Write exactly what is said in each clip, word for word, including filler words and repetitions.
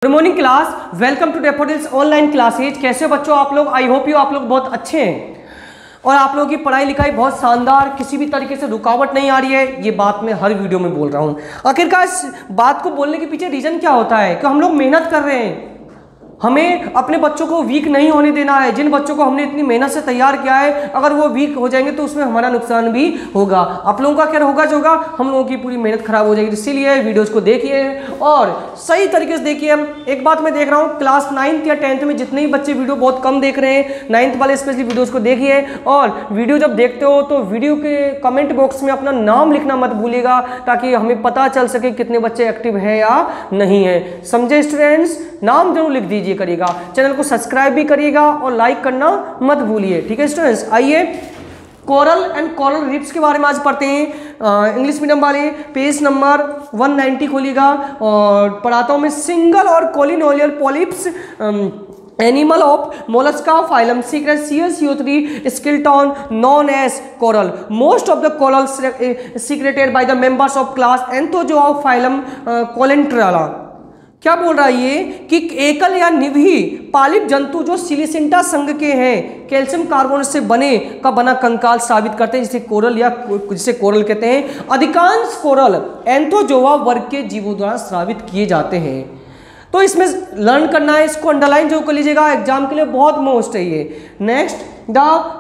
Good morning class, welcome to Daffodils online classes. कैसे हो बच्चों आप लोग? आई होप यू आप लोग बहुत अच्छे हैं और आप लोगों की पढ़ाई लिखाई बहुत शानदार, किसी भी तरीके से रुकावट नहीं आ रही है। ये बात मैं हर वीडियो में बोल रहा हूँ। आखिरकार इस बात को बोलने के पीछे रीजन क्या होता है कि हम लोग मेहनत कर रहे हैं, हमें अपने बच्चों को वीक नहीं होने देना है। जिन बच्चों को हमने इतनी मेहनत से तैयार किया है, अगर वो वीक हो जाएंगे तो उसमें हमारा नुकसान भी होगा। आप लोगों का क्या होगा? जो होगा हम लोगों की पूरी मेहनत खराब हो जाएगी। इसीलिए वीडियोस को देखिए और सही तरीके से देखिए। एक बात मैं देख रहा हूँ, क्लास नाइन्थ या टेंथ में जितने भी बच्चे वीडियो बहुत कम देख रहे हैं, नाइन्थ वाले स्पेशली वीडियोज को देखिए। और वीडियो जब देखते हो तो वीडियो के कमेंट बॉक्स में अपना नाम लिखना मत भूलिएगा, ताकि हमें पता चल सके कितने बच्चे एक्टिव है या नहीं है। समझे स्टूडेंट्स? नाम जरूर लिख दीजिए करिएगा, चैनल को सब्सक्राइब भी करिएगा और लाइक करना मत भूलिए। ठीक है स्टूडेंट्स, आइए कोरल एंड कोरल रीफ्स के बारे में आज पढ़ते हैं। इंग्लिश मीडियम वाले पेज नंबर एक सौ नब्बे खोलिएगा और पढ़ाता हूं मैं। सिंगल और colonial polyps animal of Mollusca phylum secrete C S C O three skeleton known as coral. Most of the coral secreted by the members of class Anthozoa phylum Coelenterata. क्या बोल रहा है ये कि एकल या निभी पालिप जंतु जो सिलिसेंटा संघ के हैं, कैल्शियम कार्बोनेट से बने का बना कंकाल साबित करते हैं, जिसे कोरल या जिसे कोरल कहते हैं। अधिकांश कोरल एंथोजोआ वर्ग के जीवों द्वारा स्रावित किए जाते हैं। तो इसमें लर्न करना है, इसको अंडरलाइन जो कर लीजिएगा, एग्जाम के लिए बहुत मोस्ट है ये। Next, the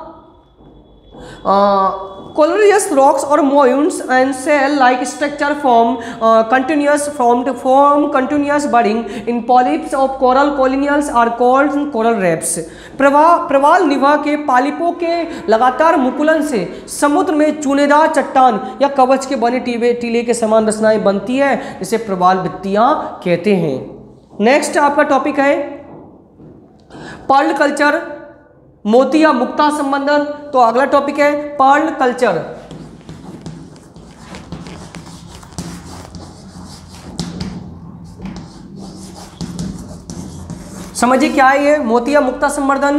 colorious rocks or mounds and cell-like structure form uh, continuous formed form continuous budding in polyps of coral colonials are called coral reefs। प्रवाह प्रवाल निभा के पालिपों के लगातार मुकुलन से समुद्र में चूनेदार चट्टान या कवच के बने टीले टीले के समान रचनाएं बनती है, जिसे प्रवाल भित्तियां कहते हैं। नेक्स्ट आपका टॉपिक है पर्ल कल्चर, मोती या मुक्ता संबंधन। तो अगला टॉपिक है पर्ल कल्चर। समझिए क्या है ये मोती या मुक्ता संवर्धन।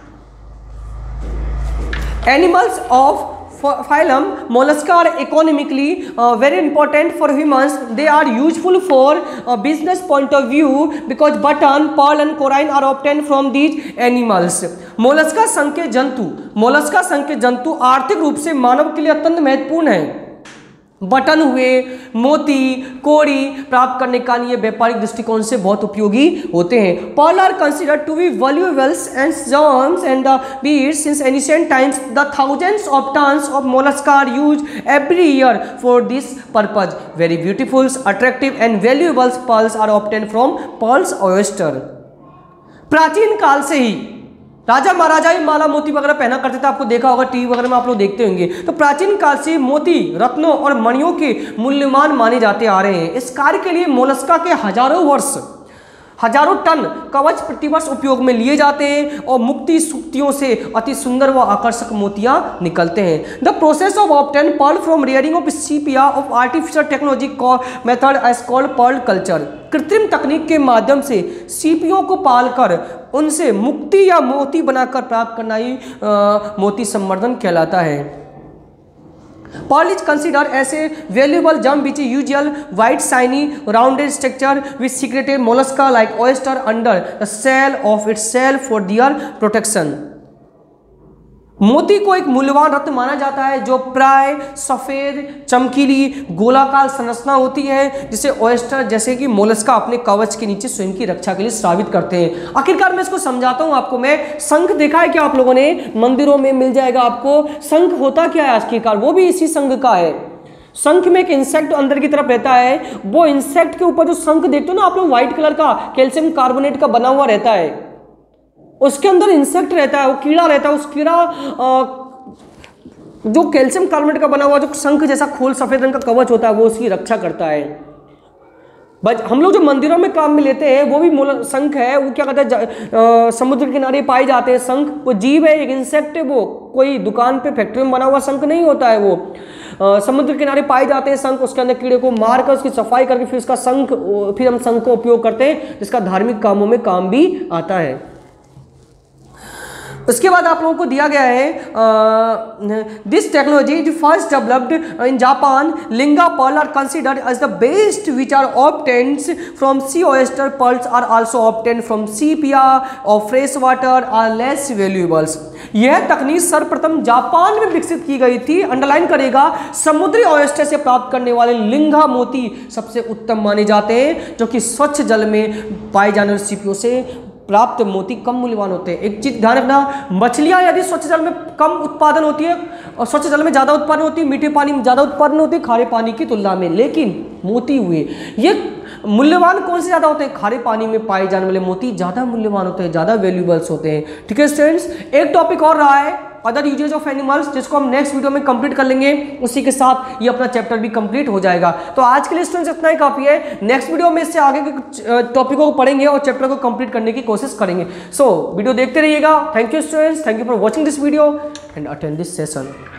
Animals of phylum mollusca are economically uh, very important for humans. They are useful for uh, business point of view because button, pearl and coraline are obtained from these animals। Mollusca संघ के जंतु Mollusca संघ के जंतु आर्थिक रूप से मानव के लिए अत्यंत महत्वपूर्ण है। बटन हुए, मोती, कोड़ी प्राप्त करने का लिए व्यापारिक दृष्टिकोण से बहुत उपयोगी होते हैं। Pearl are considered to be valuables and gems and the beads since ancient times. The thousands of tons of Mollusca are used every year for this purpose. Very beautiful, attractive and valuables pearls are obtained from pearls oyster. प्राचीन काल से ही राजा महाराजा ही माला मोती वगैरह पहना करते थे। आपको देखा होगा टीवी वगैरह में आप लोग देखते होंगे। तो प्राचीन काल से मोती, रत्नों और मणियों के मूल्यवान माने जाते आ रहे हैं। इस कार्य के लिए मोलस्का के हजारों वर्ष हजारों टन कवच प्रतिवर्ष उपयोग में लिए जाते हैं और मुक्ति सूक्तियों से अति सुंदर व आकर्षक मोतियां निकलते हैं। The process of obtain pearl from rearing of सीपिया of artificial technology method as called pearl culture. कृत्रिम तकनीक के माध्यम से सीपियों को पालकर उनसे मुक्ति या मोती बनाकर प्राप्त करना ही मोती संवर्धन कहलाता है। Pearl is considered as a valuable gem which is usual white shiny rounded structure which secreted mollusca like oyster under the shell of its shell for their protection। मोती को एक मूल्यवान रत्न माना जाता है जो प्राय सफेद चमकीली गोलाकार संरचना होती है, जिसे ऑयस्टर जैसे कि मोलस्का अपने कवच के नीचे स्वयं की रक्षा के लिए स्रावित करते हैं। आखिरकार मैं इसको समझाता हूं आपको। मैं शंख देखा है क्या आप लोगों ने? मंदिरों में मिल जाएगा आपको। शंख होता क्या है आखिरकार? वो भी इसी संघ का है। शंख में एक इंसेक्ट अंदर की तरफ रहता है। वो इंसेक्ट के ऊपर जो शंख देखते हो ना आप लोग, व्हाइट कलर का कैल्शियम कार्बोनेट का बना हुआ रहता है, उसके अंदर इंसेक्ट रहता है, वो कीड़ा रहता है। उस कीड़ा जो कैल्शियम कार्बोनेट का बना हुआ जो शंख जैसा खोल सफेद रंग का कवच होता है, वो उसकी रक्षा करता है। बस हम लोग जो मंदिरों में काम में लेते हैं वो भी शंख है। वो क्या कहते हैं, समुद्र के किनारे पाए जाते हैं शंख। वो जीव है, एक इंसेक्ट है। वो कोई दुकान पे फैक्ट्री में बना हुआ शंख नहीं होता है। वो आ, समुद्र के किनारे पाए जाते हैं शंख। उसके अंदर कीड़े को मारकर उसकी सफाई करके फिर उसका शंख फिर हम शंख का उपयोग करते हैं, जिसका धार्मिक कामों में काम भी आता है। उसके बाद आप लोगों को दिया गया है this technology is first developed in Japan. लिंगा pearl are considered as the best which are obtained from sea oyster. Pearls are also obtained from सीपिया और fresh water are less valuables. यह तकनीक सर्वप्रथम जापान में विकसित की गई थी. अंडरलाइन करेगा, समुद्री ऑयस्टर से प्राप्त करने वाले लिंगा मोती सबसे उत्तम माने जाते हैं, जो कि स्वच्छ जल में पाए जाने वाले सीपियों से प्राप्त मोती कम मूल्यवान होते हैं. एक चीज ध्यान रखना, मछलियां यदि स्वच्छ जल में कम उत्पादन होती है और स्वच्छ जल में ज्यादा उत्पादन होती है, मीठे पानी में ज्यादा उत्पादन होती है खारे पानी की तुलना में, लेकिन मोती हुए ये मूल्यवान कौन से ज्यादा होते हैं? खारे पानी में पाए जाने वाले मोती ज्यादा मूल्यवान होते हैं, ज्यादा वैल्यूएबल्स होते हैं. ठीक है स्टूडेंट्स, एक टॉपिक और रहा है अदर यूजेज ऑफ एनिमल्स, जिसको हम नेक्स्ट वीडियो में कंप्लीट कर लेंगे. उसी के साथ ये अपना चैप्टर भी कंप्लीट हो जाएगा. तो आज के लिए स्टूडेंट्स इतना ही काफी है. नेक्स्ट वीडियो में इससे आगे के टॉपिकों को पढ़ेंगे और चैप्टर को कंप्लीट करने की कोशिश करेंगे. सो so, वीडियो देखते रहिएगा. Thank you students, thank you for watching this video and attend this session.